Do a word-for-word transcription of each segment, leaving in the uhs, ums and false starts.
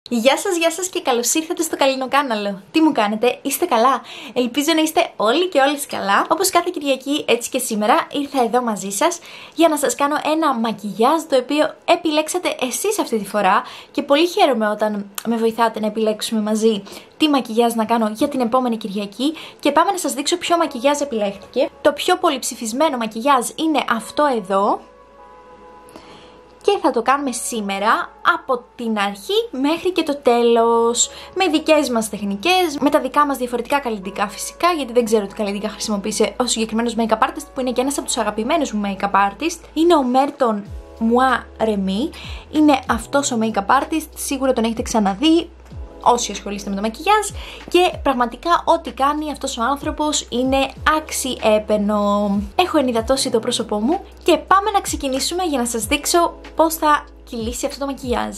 Γεια σας, γεια σας και καλώς ήρθατε στο Καλλινοκάναλο. Τι μου κάνετε, είστε καλά? Ελπίζω να είστε όλοι και όλες καλά. Όπως κάθε Κυριακή, έτσι και σήμερα ήρθα εδώ μαζί σας για να σας κάνω ένα μακιγιάζ το οποίο επιλέξατε εσείς αυτή τη φορά και πολύ χαίρομαι όταν με βοηθάτε να επιλέξουμε μαζί τι μακιγιάζ να κάνω για την επόμενη Κυριακή και πάμε να σας δείξω ποιο μακιγιάζ επιλέχθηκε. Το πιο πολυψηφισμένο μακιγιάζ είναι αυτό εδώ. Και θα το κάνουμε σήμερα από την αρχή μέχρι και το τέλος, με δικές μας τεχνικές, με τα δικά μας διαφορετικά καλλιτικά φυσικά, γιατί δεν ξέρω τι καλλιτικά χρησιμοποίησε ο συγκεκριμένος make-up artist, που είναι και ένας από τους αγαπημένους μου make-up artist. Είναι ο Merton Moi Remy, είναι αυτός ο make-up artist, σίγουρα τον έχετε ξαναδεί όσοι ασχολείστε με το μακιγιάζ και πραγματικά ό,τι κάνει αυτός ο άνθρωπος είναι αξιέπαινο. Έχω ενυδατώσει το πρόσωπό μου και πάμε να ξεκινήσουμε για να σας δείξω πώς θα κυλήσει αυτό το μακιγιάζ.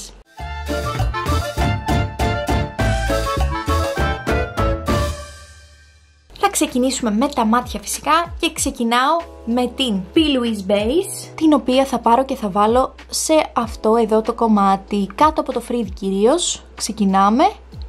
Θα ξεκινήσουμε με τα μάτια φυσικά και ξεκινάω με την P. Louise Base, την οποία θα πάρω και θα βάλω σε αυτό εδώ το κομμάτι, κάτω από το φρύδι κυρίως. Ξεκινάμε.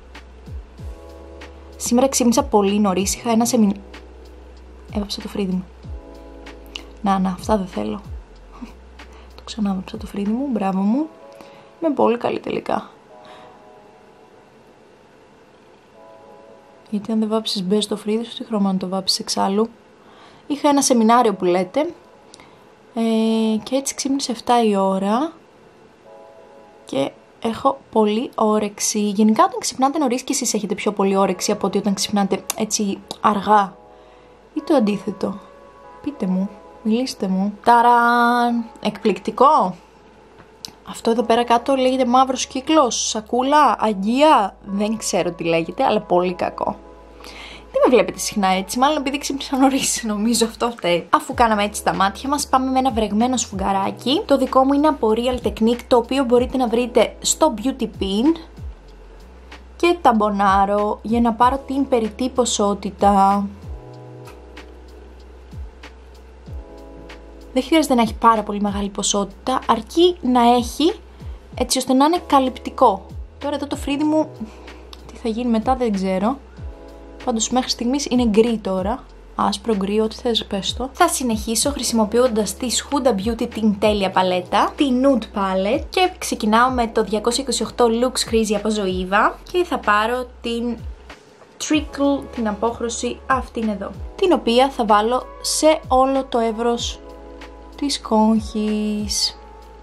Σήμερα ξύπνησα πολύ νωρίς, είχα ένα σεμινάριο. Έβαψα το φρύδι μου. Να, να, αυτά δεν θέλω. Το ξανά έβαψα το φρύδι μου, μπράβο μου. Είμαι πολύ καλή τελικά. Γιατί αν δεν βάψεις μπες το φρύδι σου, τι χρώμα να το βάψεις εξάλλου. Είχα ένα σεμινάριο που λέτε ε, και έτσι ξύπνησε εφτά η ώρα και έχω πολύ όρεξη. Γενικά όταν ξυπνάτε νωρίς και εσείς έχετε πιο πολύ όρεξη από ότι όταν ξυπνάτε έτσι αργά ή το αντίθετο. Πείτε μου, μιλήστε μου. Ταραν! Εκπληκτικό! Αυτό εδώ πέρα κάτω λέγεται μαύρος κύκλος, σακούλα, αγγεία, δεν ξέρω τι λέγεται, αλλά πολύ κακό. Δεν με βλέπετε συχνά έτσι, μάλλον επειδή ξύπνησα νωρίς, νομίζω αυτό φταίει. Αφού κάναμε έτσι τα μάτια μας, πάμε με ένα βρεγμένο σφουγγαράκι. Το δικό μου είναι από Real Technique, το οποίο μπορείτε να βρείτε στο Beauty Pin. Και ταμπονάρω για να πάρω την περιττή ποσότητα. Δεν χρειάζεται να έχει πάρα πολύ μεγάλη ποσότητα, αρκεί να έχει έτσι ώστε να είναι καλυπτικό. Τώρα εδώ το φρύδι μου, τι θα γίνει μετά δεν ξέρω. Πάντως μέχρι στιγμής είναι γκρι τώρα, άσπρο γκρι, ό,τι θες πες το. Θα συνεχίσω χρησιμοποιώντας τη Huda Beauty την τέλεια παλέτα, τη Nude Palette και ξεκινάω με το διακόσια είκοσι οκτώ Lux Crazy από Zoeva και θα πάρω την Trickle, την απόχρωση αυτήν εδώ, την οποία θα βάλω σε όλο το εύρος της κόγχης.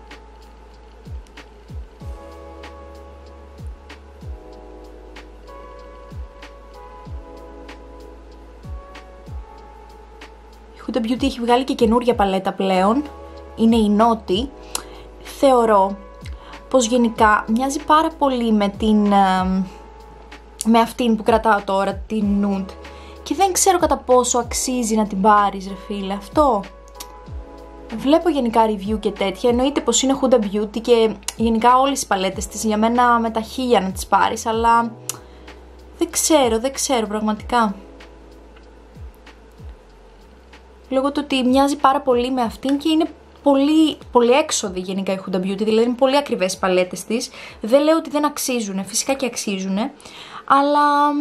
Η Huda Beauty έχει βγάλει και καινούρια παλέτα πλέον, είναι η Naughty. Θεωρώ πως γενικά μοιάζει πάρα πολύ με την με αυτήν που κρατάω τώρα, την Nude, και δεν ξέρω κατά πόσο αξίζει να την πάρεις ρε φίλε. Αυτό βλέπω γενικά review και τέτοια, εννοείται πως είναι Huda Beauty και γενικά όλες οι παλέτες της για μένα με τα χίλια να τις πάρεις, αλλά δεν ξέρω, δεν ξέρω πραγματικά. Λόγω του ότι μοιάζει πάρα πολύ με αυτήν και είναι πολύ, πολύ έξοδη γενικά η Huda Beauty, δηλαδή είναι πολύ ακριβές οι παλέτες της. Δεν λέω ότι δεν αξίζουν, φυσικά και αξίζουν, αλλά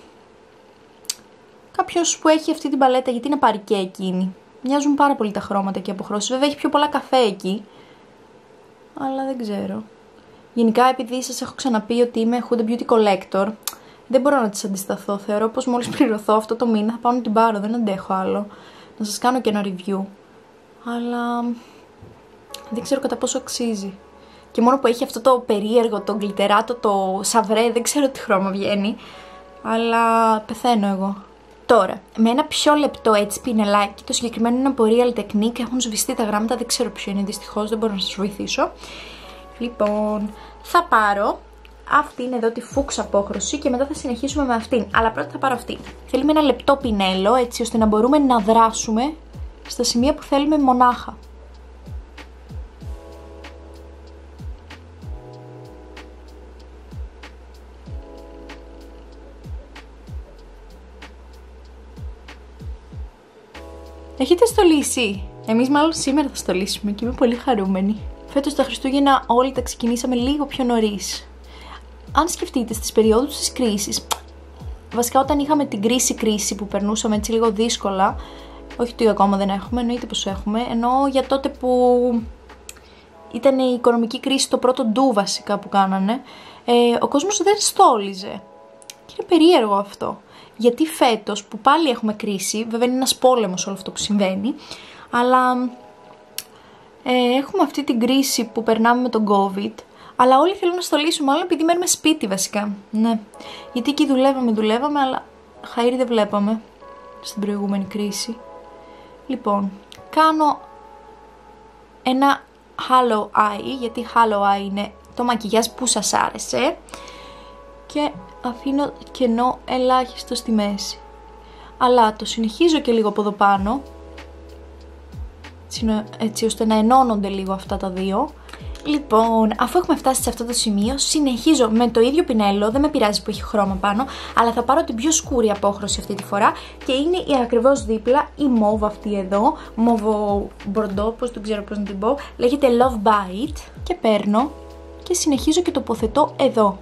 κάποιος που έχει αυτή την παλέτα γιατί να πάρει και εκείνη. Μοιάζουν πάρα πολύ τα χρώματα και οι αποχρώσεις. Βέβαια έχει πιο πολλά καφέ εκεί, αλλά δεν ξέρω. Γενικά επειδή σας έχω ξαναπεί ότι είμαι Huda Beauty Collector, δεν μπορώ να τις αντισταθώ. Θεωρώ πως μόλις πληρωθώ αυτό το μήνα θα πάω να την πάρω, δεν αντέχω άλλο. Να σας κάνω και ένα review, αλλά δεν ξέρω κατά πόσο αξίζει. Και μόνο που έχει αυτό το περίεργο, το γκλιτεράτο, το σαβρέ, δεν ξέρω τι χρώμα βγαίνει, αλλά πεθαίνω εγώ. Τώρα, με ένα πιο λεπτό έτσι πινελάκι, το συγκεκριμένο είναι από Real Technique, έχουν σβηστεί τα γράμματα, δεν ξέρω ποιο είναι δυστυχώς, δεν μπορώ να σας βοηθήσω. Λοιπόν, θα πάρω αυτήν εδώ τη φούξ απόχρωση και μετά θα συνεχίσουμε με αυτήν, αλλά πρώτα θα πάρω αυτή. Θέλουμε ένα λεπτό πινέλο έτσι ώστε να μπορούμε να δράσουμε στα σημεία που θέλουμε μονάχα. Έχετε στολίσει? Εμείς μάλλον σήμερα θα στολίσουμε και είμαι πολύ χαρούμενη. Φέτος τα Χριστούγεννα όλοι τα ξεκινήσαμε λίγο πιο νωρίς. αν σκεφτείτε στις περιόδους της κρίσης, βασικά όταν είχαμε την κρίση-κρίση που περνούσαμε έτσι λίγο δύσκολα, όχι ότι ακόμα δεν έχουμε, εννοείται πως έχουμε, ενώ για τότε που ήταν η οικονομική κρίση, το πρώτο ντου βασικά που κάνανε, ε, ο κόσμος δεν στόλιζε. Και είναι περίεργο αυτό. Γιατί φέτος που πάλι έχουμε κρίση, βέβαια είναι ένας πόλεμος όλο αυτό που συμβαίνει, αλλά ε, έχουμε αυτή την κρίση που περνάμε με τον COVID, αλλά όλοι θέλουν να στολίσουμε, μάλλον επειδή μένουμε σπίτι βασικά. Ναι. Γιατί εκεί δουλεύαμε, δουλεύαμε, αλλά χαΐρι δεν βλέπαμε στην προηγούμενη κρίση. Λοιπόν, κάνω ένα hollow eye, γιατί hollow eye είναι το μακιγιάζ που σας άρεσε, και αφήνω κενό ελάχιστο στη μέση. Αλλά το συνεχίζω και λίγο από εδώ πάνω, έτσι ώστε να ενώνονται λίγο αυτά τα δύο. Λοιπόν, αφού έχουμε φτάσει σε αυτό το σημείο, συνεχίζω με το ίδιο πινέλο, δεν με πειράζει που έχει χρώμα πάνω, αλλά θα πάρω την πιο σκούρη απόχρωση αυτή τη φορά και είναι η ακριβώς δίπλα, η μόβ αυτή εδώ, μόβο μπορντό, πώς δεν ξέρω πώς να την πω, λέγεται Love Bite, και παίρνω και συνεχίζω και τοποθετώ εδώ.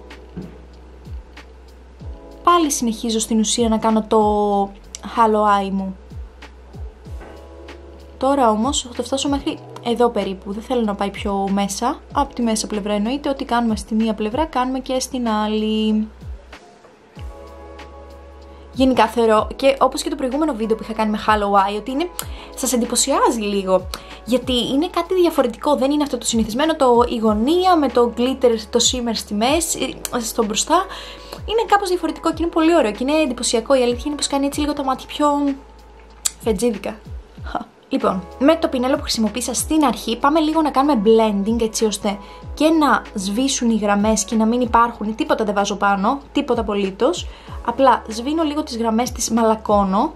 Πάλι συνεχίζω στην ουσία να κάνω το hollow eye μου. Τώρα όμως θα το φτάσω μέχρι εδώ περίπου, δεν θέλω να πάει πιο μέσα, από τη μέσα πλευρά εννοείται, ό,τι κάνουμε στη μία πλευρά κάνουμε και στην άλλη. Γενικά θεωρώ, και όπως και το προηγούμενο βίντεο που είχα κάνει με hollow eye, ότι είναι, σας εντυπωσιάζει λίγο, γιατί είναι κάτι διαφορετικό, δεν είναι αυτό το συνηθισμένο, το η γωνία με το glitter, το shimmer στη μέση, στο μπροστά, είναι κάπως διαφορετικό και είναι πολύ ωραίο και είναι εντυπωσιακό, η αλήθεια είναι πως κάνει έτσι λίγο το μάτι πιο φετζίδικα. Λοιπόν, με το πινέλο που χρησιμοποίησα στην αρχή πάμε λίγο να κάνουμε blending, έτσι ώστε και να σβήσουν οι γραμμές και να μην υπάρχουν, τίποτα δεν βάζω πάνω, τίποτα απολύτως, απλά σβήνω λίγο τις γραμμές, τις μαλακώνω.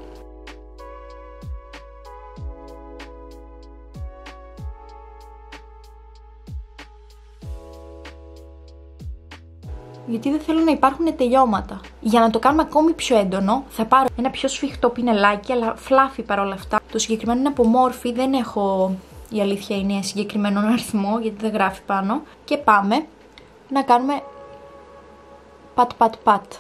Γιατί δεν θέλω να υπάρχουν τελειώματα. Για να το κάνουμε ακόμη πιο έντονο, θα πάρω ένα πιο σφιχτό πινελάκι, αλλά φλάφι παρόλα αυτά. Το συγκεκριμένο είναι από Morphe, δεν έχω, η αλήθεια είναι, συγκεκριμένο αριθμό, γιατί δεν γράφει πάνω. Και πάμε να κάνουμε πατ πατ πατ.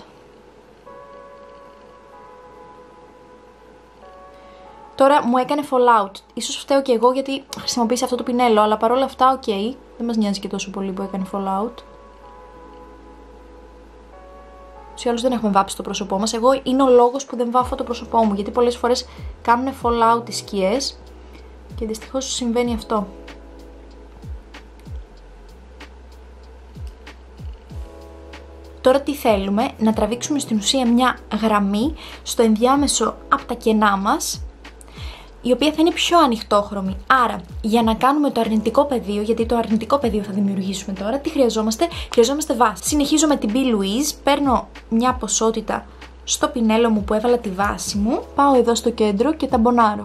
Τώρα μου έκανε fallout. Ίσως φταίω και εγώ γιατί χρησιμοποίησα αυτό το πινέλο, αλλά παρόλα αυτά, οκ, okay, δεν μας νοιάζει και τόσο πολύ που έκανε fallout. Σε άλλους δεν έχουμε βάψει το πρόσωπό μας. Εγώ είναι ο λόγος που δεν βάφω το πρόσωπό μου, γιατί πολλές φορές κάνουν fallout τις σκιές και δυστυχώς συμβαίνει αυτό. Τώρα τι θέλουμε, να τραβήξουμε στην ουσία μια γραμμή στο ενδιάμεσο από τα κενά μας, η οποία θα είναι πιο ανοιχτόχρωμη. Άρα, για να κάνουμε το αρνητικό πεδίο, γιατί το αρνητικό πεδίο θα δημιουργήσουμε τώρα, τι χρειαζόμαστε? Χρειαζόμαστε βάση. Συνεχίζω με την Be Louise, παίρνω μια ποσότητα στο πινέλο μου που έβαλα τη βάση μου, πάω εδώ στο κέντρο και ταμπονάρω.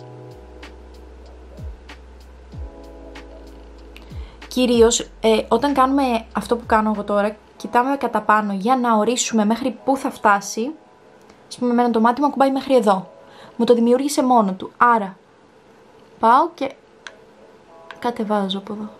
Κυρίως, ε, όταν κάνουμε αυτό που κάνω εγώ τώρα, κοιτάμε κατά πάνω για να ορίσουμε μέχρι πού θα φτάσει. Ας πούμε, εμένα το μάτι μου ακουμπάει μέχρι εδώ. Μου το δημιούργησε μόνο του. Άρα, πάω και κατεβάζω από εδώ.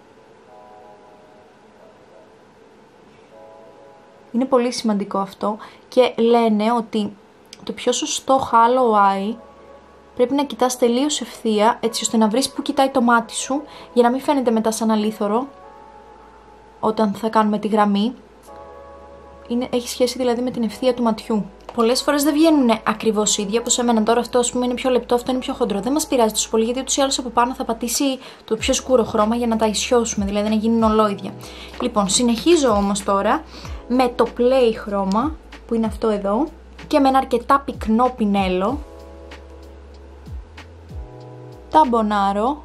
Είναι πολύ σημαντικό αυτό και λένε ότι το πιο σωστό hollow eye πρέπει να κοιτάς τελείως ευθεία, έτσι ώστε να βρεις που κοιτάει το μάτι σου, για να μην φαίνεται μετά σαν αλήθωρο όταν θα κάνουμε τη γραμμή. Είναι, έχει σχέση δηλαδή με την ευθεία του ματιού. Πολλές φορές δεν βγαίνουν ακριβώς ίδια, όπως εμένα τώρα αυτό ας πούμε είναι πιο λεπτό, αυτό είναι πιο χοντρό. Δεν μας πειράζει τόσο πολύ, γιατί ούτως ή άλλως από πάνω θα πατήσει το πιο σκούρο χρώμα για να τα ισιώσουμε, δηλαδή να γίνουν ολόιδια. Λοιπόν, συνεχίζω όμως τώρα με το play χρώμα, που είναι αυτό εδώ, και με ένα αρκετά πυκνό πινέλο. Ταμπονάρω.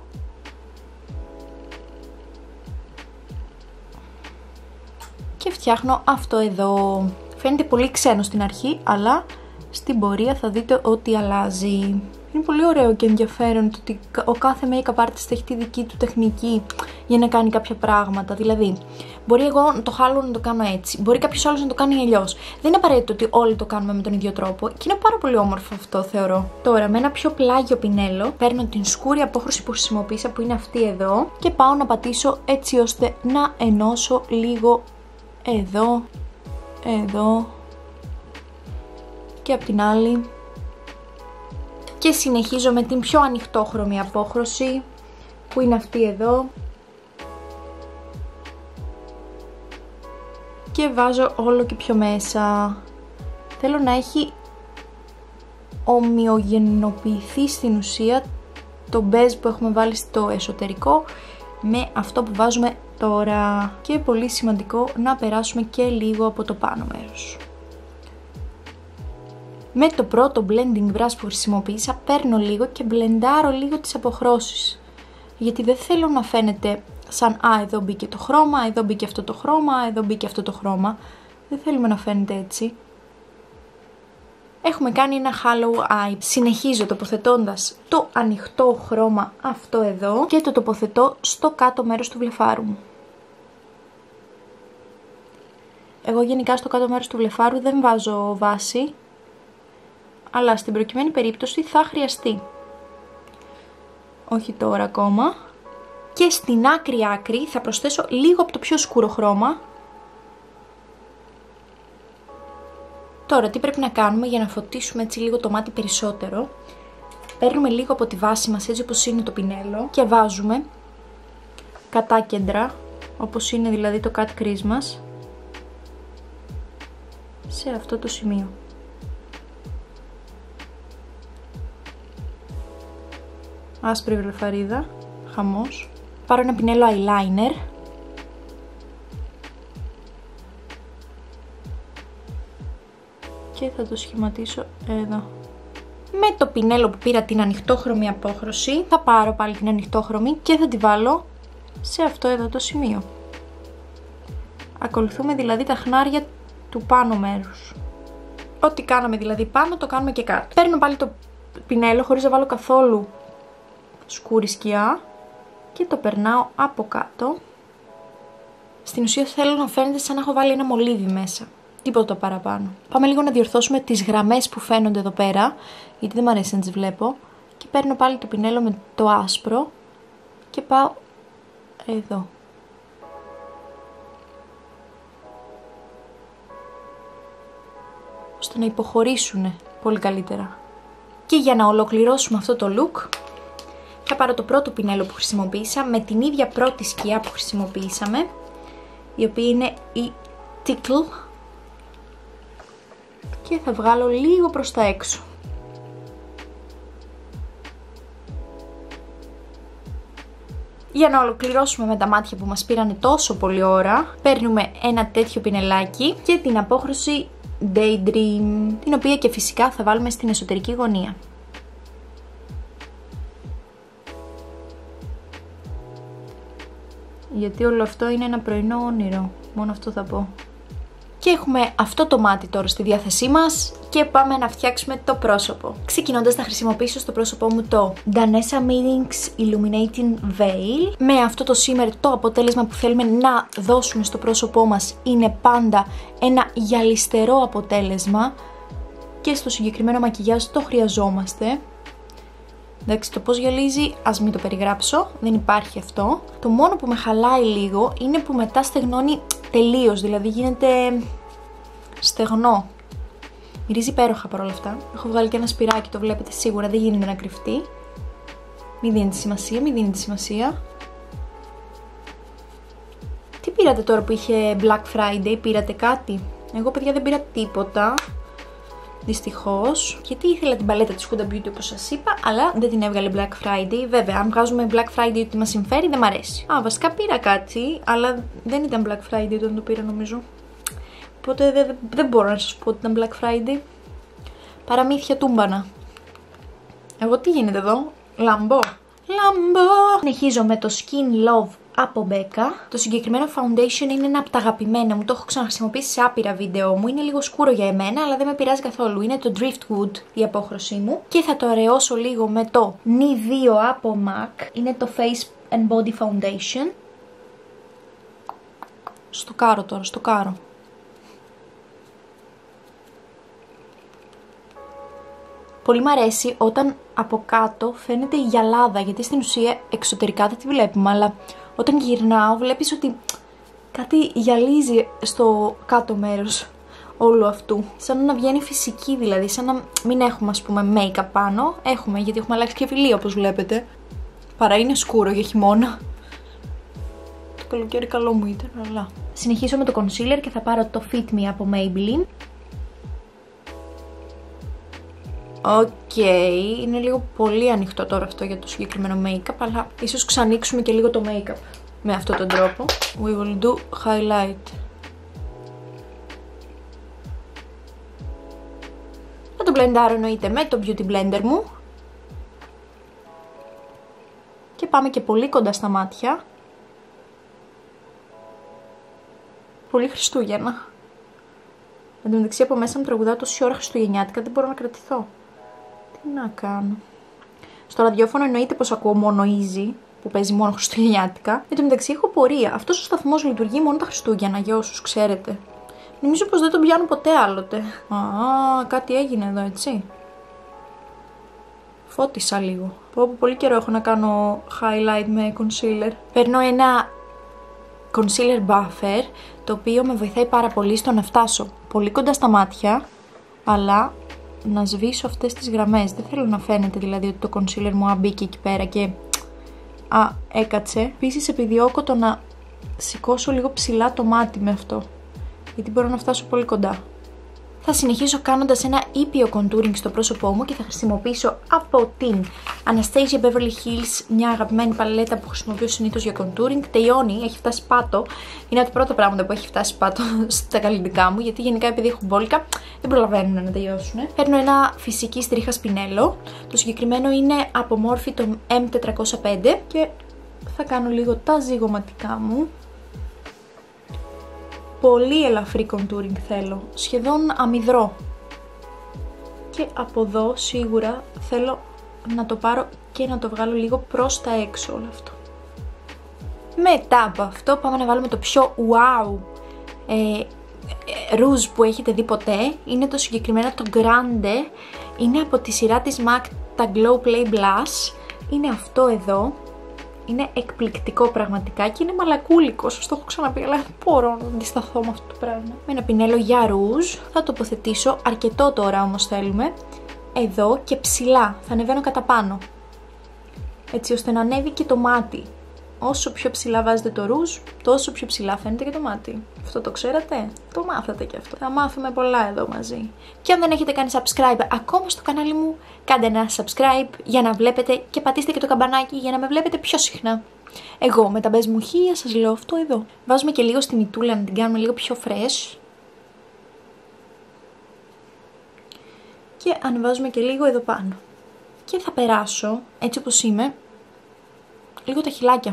Και φτιάχνω αυτό εδώ. Φαίνεται πολύ ξένο στην αρχή, αλλά στην πορεία θα δείτε ότι αλλάζει. Είναι πολύ ωραίο και ενδιαφέρον το ότι ο κάθε make-up artist έχει τη δική του τεχνική για να κάνει κάποια πράγματα. Δηλαδή, μπορεί εγώ να το χάλω να το κάνω έτσι, μπορεί κάποιος άλλος να το κάνει αλλιώς. Δεν είναι απαραίτητο ότι όλοι το κάνουμε με τον ίδιο τρόπο και είναι πάρα πολύ όμορφο αυτό, θεωρώ. Τώρα, με ένα πιο πλάγιο πινέλο, παίρνω την σκούρη απόχρωση που χρησιμοποίησα, που είναι αυτή εδώ, και πάω να πατήσω έτσι ώστε να ενώσω λίγο εδώ, εδώ και από την άλλη. Και συνεχίζω με την πιο ανοιχτόχρωμη απόχρωση που είναι αυτή εδώ. Και βάζω όλο και πιο μέσα. Θέλω να έχει ομοιογενοποιηθεί στην ουσία το μπέζ που έχουμε βάλει στο εσωτερικό με αυτό που βάζουμε τώρα. Και πολύ σημαντικό να περάσουμε και λίγο από το πάνω μέρος. Με το πρώτο blending brush που χρησιμοποίησα παίρνω λίγο και μπλεντάρω λίγο τις αποχρώσεις. Γιατί δεν θέλω να φαίνεται σαν «Α, εδώ μπήκε το χρώμα, εδώ μπήκε αυτό το χρώμα, εδώ μπήκε αυτό το χρώμα». Δεν θέλουμε να φαίνεται έτσι. Έχουμε κάνει ένα hollow eye. Συνεχίζω τοποθετώντας το ανοιχτό χρώμα αυτό εδώ και το τοποθετώ στο κάτω μέρος του βλεφάρου μου. Εγώ γενικά στο κάτω μέρος του βλεφάρου δεν βάζω βάση, αλλά στην προκειμένη περίπτωση θα χρειαστεί. Όχι τώρα ακόμα. Και στην άκρη άκρη θα προσθέσω λίγο από το πιο σκούρο χρώμα. Τώρα τι πρέπει να κάνουμε για να φωτίσουμε έτσι λίγο το μάτι περισσότερο. Παίρνουμε λίγο από τη βάση μας έτσι όπως είναι το πινέλο και βάζουμε κατάκεντρα, όπως είναι δηλαδή το cut crease μας, σε αυτό το σημείο. Άσπρη βλεφαρίδα, χαμός. Πάρω ένα πινέλο eyeliner και θα το σχηματίσω εδώ. Με το πινέλο που πήρα την ανοιχτόχρωμη απόχρωση θα πάρω πάλι την ανοιχτόχρωμη και θα τη βάλω σε αυτό εδώ το σημείο. Ακολουθούμε δηλαδή τα χνάρια του πάνω μέρους. Ό,τι κάναμε δηλαδή πάνω το κάνουμε και κάτω. Παίρνω πάλι το πινέλο χωρίς να βάλω καθόλου σκούρη σκιά και το περνάω από κάτω. Στην ουσία θέλω να φαίνεται σαν να έχω βάλει ένα μολύβι μέσα. Τίποτα παραπάνω. Πάμε λίγο να διορθώσουμε τις γραμμές που φαίνονται εδώ πέρα, γιατί δεν μου αρέσει να τις βλέπω. Και παίρνω πάλι το πινέλο με το άσπρο και πάω εδώ. Ώστε να υποχωρήσουν πολύ καλύτερα. Και για να ολοκληρώσουμε αυτό το look, θα πάρω το πρώτο πινέλο που χρησιμοποίησα με την ίδια πρώτη σκιά που χρησιμοποιήσαμε, η οποία είναι η Tickle, και θα βγάλω λίγο προς τα έξω. Για να ολοκληρώσουμε με τα μάτια που μας πήρανε τόσο πολύ ώρα, παίρνουμε ένα τέτοιο πινελάκι και την απόχρωση Daydream, την οποία και φυσικά θα βάλουμε στην εσωτερική γωνία. Γιατί όλο αυτό είναι ένα πρωινό όνειρο, μόνο αυτό θα πω. Και έχουμε αυτό το μάτι τώρα στη διάθεσή μας και πάμε να φτιάξουμε το πρόσωπο. Ξεκινώντας να χρησιμοποιήσω στο πρόσωπό μου το Danessa Meetings Illuminating Veil. Με αυτό το shimmer το αποτέλεσμα που θέλουμε να δώσουμε στο πρόσωπό μας είναι πάντα ένα γυαλιστερό αποτέλεσμα και στο συγκεκριμένο μακιγιάζ το χρειαζόμαστε. Εντάξει, το πώς γυαλίζει ας μην το περιγράψω, δεν υπάρχει αυτό. Το μόνο που με χαλάει λίγο είναι που μετά στεγνώνει τελείως, δηλαδή γίνεται στεγνό. Μυρίζει υπέροχα παρόλα αυτά. Έχω βγάλει και ένα σπυράκι, το βλέπετε σίγουρα, δεν γίνεται να κρυφτεί. Μην δίνετε σημασία, μην δίνετε σημασία. Τι πήρατε τώρα που είχε Black Friday, πήρατε κάτι? Εγώ παιδιά δεν πήρα τίποτα, δυστυχώς, γιατί ήθελα την παλέτα της Huda Beauty όπως σας είπα, αλλά δεν την έβγαλε Black Friday. Βέβαια, αν βγάζουμε Black Friday ότι μας συμφέρει, δεν μ' αρέσει. Α, βασικά πήρα κάτι, αλλά δεν ήταν Black Friday όταν το πήρα νομίζω. Οπότε δεν, δεν μπορώ να σας πω ότι ήταν Black Friday. Παραμύθια τούμπανα. Εγώ τι γίνεται εδώ, λαμπό. Λαμπό! Συνεχίζω με το Skin Love από Becca. Το συγκεκριμένο foundation είναι ένα από τα αγαπημένα μου. Το έχω ξαναχρησιμοποιήσει σε άπειρα βίντεο μου. Είναι λίγο σκούρο για εμένα, αλλά δεν με πειράζει καθόλου. Είναι το Driftwood η απόχρωσή μου. Και θα το αραιώσω λίγο με το νι δύο από MAC. Είναι το Face and Body Foundation. Στο κάρο τώρα, στο κάρο. Πολύ μ' αρέσει όταν από κάτω φαίνεται η γυαλάδα, γιατί στην ουσία εξωτερικά δεν τη βλέπουμε, αλλά όταν γυρνάω βλέπεις ότι κάτι γυαλίζει στο κάτω μέρος όλου αυτού. Σαν να βγαίνει φυσική δηλαδή, σαν να μην έχουμε ας πούμε make-up πάνω. Έχουμε, γιατί έχουμε αλλάξει και φιλί όπως βλέπετε. Παρά είναι σκούρο για χειμώνα. Το καλοκαίρι καλό μου ήταν, αλλά... Συνεχίζω με το concealer και θα πάρω το Fit Me από Maybelline. Οκ, okay. Είναι λίγο πολύ ανοιχτό τώρα αυτό για το συγκεκριμένο make-up, αλλά ίσως ξανοίξουμε και λίγο το make-up με αυτόν τον τρόπο. We will do highlight. Θα το blendάρω εννοείται με το beauty blender μου. Και πάμε και πολύ κοντά στα μάτια. Πολύ Χριστούγεννα. Εν τω μεταξύ από μέσα μου τραγουδάω τόση ώρα χριστουγεννιάτικα, δεν μπορώ να κρατηθώ. Τι να κάνω. Στο ραδιόφωνο εννοείται πως ακούω μόνο Easy, που παίζει μόνο χριστουγεννιάτικα. Εν τω μεταξύ έχω πορεία. Αυτός ο σταθμός λειτουργεί μόνο τα Χριστούγεννα, για όσους ξέρετε. Νομίζω πως δεν τον πιάνω ποτέ άλλοτε. Α, κάτι έγινε εδώ, έτσι. Φώτισα λίγο. Πω από πολύ καιρό έχω να κάνω highlight με concealer. Παίρνω ένα concealer buffer, το οποίο με βοηθάει πάρα πολύ στο να φτάσω πολύ κοντά στα μάτια, αλλά να σβήσω αυτές τις γραμμές. Δεν θέλω να φαίνεται δηλαδή ότι το concealer μου μπήκε εκεί πέρα και α, έκατσε. Επίσης επιδιώκω το να σηκώσω λίγο ψηλά το μάτι με αυτό, γιατί μπορώ να φτάσω πολύ κοντά. Θα συνεχίσω κάνοντας ένα ήπιο contouring στο πρόσωπό μου και θα χρησιμοποιήσω από την Anastasia Beverly Hills μια αγαπημένη παλέτα που χρησιμοποιώ συνήθως για contouring. Τελειώνει, έχει φτάσει πάτο. Είναι από τα πρώτα πράγματα που έχει φτάσει πάτο στα καλλιτικά μου, γιατί γενικά επειδή έχω μπόλικα δεν προλαβαίνουν να τελειώσουν. Παίρνω ένα φυσική στρίχα σπινέλο. Το συγκεκριμένο είναι από Morphe το εμ τετρακόσια πέντε και θα κάνω λίγο τα ζυγωματικά μου. Πολύ ελαφρύ contouring θέλω, σχεδόν αμυδρό. Και από εδώ σίγουρα θέλω να το πάρω και να το βγάλω λίγο προς τα έξω όλο αυτό. Μετά από αυτό πάμε να βάλουμε το πιο wow ε, ε, ρούζ που έχετε δει ποτέ. Είναι το συγκεκριμένο το Grande, είναι από τη σειρά της MAC, τα Glow Play Blush. Είναι αυτό εδώ. Είναι εκπληκτικό πραγματικά και είναι μαλακούλικο, σας το έχω ξαναπεί, αλλά δεν μπορώ να αντισταθώ με αυτό το πράγμα. Με ένα πινέλο για ρούζ θα τοποθετήσω αρκετό τώρα όμως θέλουμε, εδώ και ψηλά, θα ανεβαίνω κατά πάνω, έτσι ώστε να ανέβει και το μάτι. Όσο πιο ψηλά βάζετε το ρούζ, τόσο πιο ψηλά φαίνεται και το μάτι. Αυτό το ξέρατε? Το μάθατε και αυτό. Θα μάθουμε πολλά εδώ μαζί. Και αν δεν έχετε κάνει subscribe ακόμα στο κανάλι μου, κάντε ένα subscribe για να βλέπετε και πατήστε και το καμπανάκι για να με βλέπετε πιο συχνά. Εγώ με τα μπες μου χίλια σας λέω αυτό εδώ. Βάζουμε και λίγο στη μητούλα να την κάνουμε λίγο πιο fresh. Και ανεβάζουμε και λίγο εδώ πάνω. Και θα περάσω, έτσι όπως είμαι, λίγο τα χειλάκια.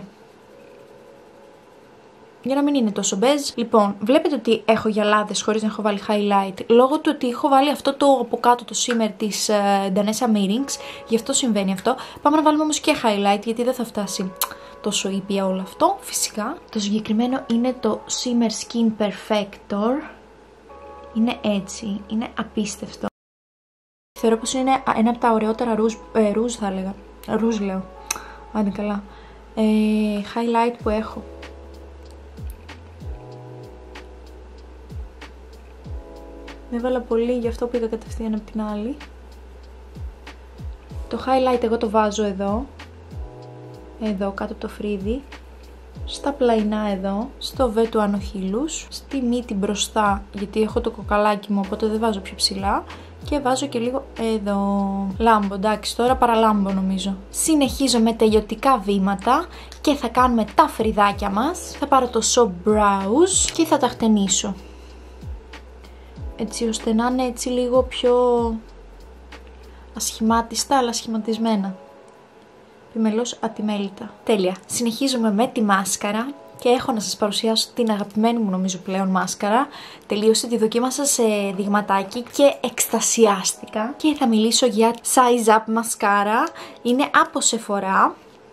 Για να μην είναι τόσο μπέζ. Λοιπόν, βλέπετε ότι έχω γυαλάδες χωρίς να έχω βάλει highlight. Λόγω του ότι έχω βάλει αυτό το από κάτω το shimmer της uh, Danessa Meetings. Γι' αυτό συμβαίνει αυτό. Πάμε να βάλουμε όμως και highlight, γιατί δεν θα φτάσει τόσο ήπια όλο αυτό. Φυσικά. Το συγκεκριμένο είναι το Shimmer Skin Perfector. Είναι έτσι. Είναι απίστευτο. Θεωρώ πως είναι ένα από τα ωραιότερα ρούζ, ε, ρούζ θα έλεγα. Ρούζ λέω. Άντε καλά. Ε, highlight που έχω. Με έβαλα πολύ, γι' αυτό πήγα κατευθείαν από την άλλη. Το highlight εγώ το βάζω εδώ. Εδώ κάτω από το φρύδι. Στα πλαϊνά εδώ. Στο β του άνω χείλους. Στη μύτη μπροστά, γιατί έχω το κοκαλάκι μου, οπότε δεν βάζω πιο ψηλά. Και βάζω και λίγο εδώ. Λάμπο, εντάξει, τώρα παραλάμπο νομίζω. Συνεχίζω με τελειωτικά βήματα και θα κάνουμε τα φρυδάκια μας. Θα πάρω το Soft Brows και θα τα χτενίσω. Έτσι ώστε να είναι έτσι λίγο πιο ασχημάτιστα, αλλά σχηματισμένα. Επιμελώς ατιμέλητα. Τέλεια. Συνεχίζουμε με τη μάσκαρα. Και έχω να σας παρουσιάσω την αγαπημένη μου νομίζω πλέον μάσκαρα. Τελείωσε, τη δοκίμασα σε δειγματάκι και εκστασιάστηκα. Και θα μιλήσω για Size Up μασκάρα. Είναι από Sephora.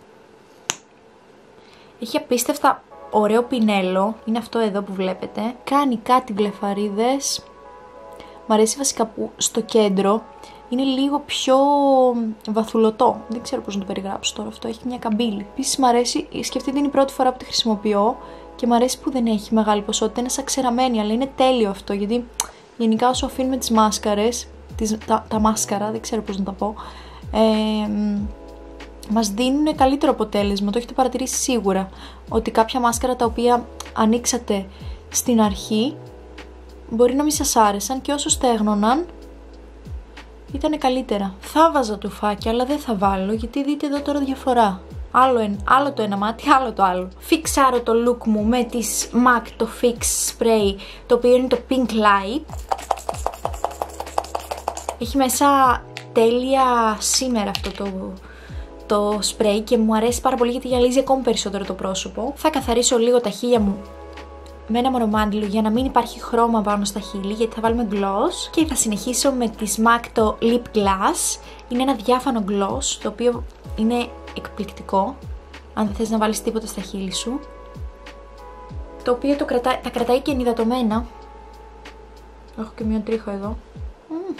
Έχει απίστευτα ωραίο πινέλο. Είναι αυτό εδώ που βλέπετε. Κάνει κάτι βλεφαρίδες. Μ' αρέσει βασικά που στο κέντρο είναι λίγο πιο βαθουλωτό. Δεν ξέρω πώς να το περιγράψω τώρα αυτό. Έχει μια καμπύλη. Επίσης μ' αρέσει, σκεφτείτε είναι η πρώτη φορά που τη χρησιμοποιώ Και μου αρέσει που δεν έχει μεγάλη ποσότητα, είναι σαν ξεραμένη, αλλά είναι τέλειο αυτό, γιατί γενικά όσο αφήνουμε τις μάσκαρες, τις, τα, τα μάσκαρα, δεν ξέρω πώς να τα πω, ε, μας δίνουν καλύτερο αποτέλεσμα. Το έχετε παρατηρήσει σίγουρα, ότι κάποια μάσκαρα τα οποία ανοίξατε στην αρχή μπορεί να μην σας άρεσαν και όσο στέγνωναν ήταν καλύτερα. Θα βάζα τουφάκια, αλλά δεν θα βάλω, γιατί δείτε εδώ τώρα διαφορά. Άλλο, εν, άλλο το ένα μάτι, άλλο το άλλο. Φιξάρω το look μου με τις MAC το Fix Spray, το οποίο είναι το Pink Light. Έχει μέσα τέλεια σήμερα αυτό το, το spray και μου αρέσει πάρα πολύ γιατί γυαλίζει ακόμη περισσότερο το πρόσωπο. Θα καθαρίσω λίγο τα χείλια μου με ένα μορομάντιλο για να μην υπάρχει χρώμα πάνω στα χείλη, γιατί θα βάλουμε gloss. Και θα συνεχίσω με τις MAC το Lip Glass. Είναι ένα διάφανο gloss, το οποίο είναι εκπληκτικό αν δεν θες να βάλεις τίποτα στα χείλη σου, το οποίο το κρατά, τα κρατάει και ενυδατωμένα. Έχω και μια τρίχα εδώ. Mm.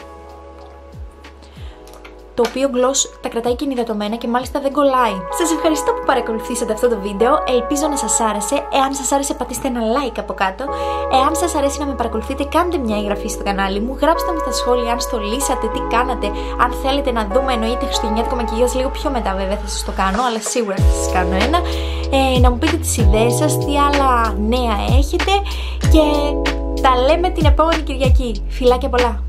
Το οποίο gloss τα κρατάει και ενυδατωμένα και μάλιστα δεν κολλάει. Σας ευχαριστώ που παρακολουθήσατε αυτό το βίντεο. Ελπίζω να σας άρεσε. Εάν σας άρεσε, πατήστε ένα like από κάτω. Εάν σας αρέσει να με παρακολουθείτε, κάντε μια εγγραφή στο κανάλι μου. Γράψτε μου στα σχόλια αν στολίσατε, τι κάνατε. Αν θέλετε να δούμε, εννοείται, χριστουγεννιάτικο μακιγιάζ λίγο πιο μετά, βέβαια θα σας το κάνω, αλλά σίγουρα θα σας κάνω ένα. Ε, να μου πείτε τις ιδέες σας, τι άλλα νέα έχετε. Και τα λέμε την επόμενη Κυριακή. Φιλάκια πολλά.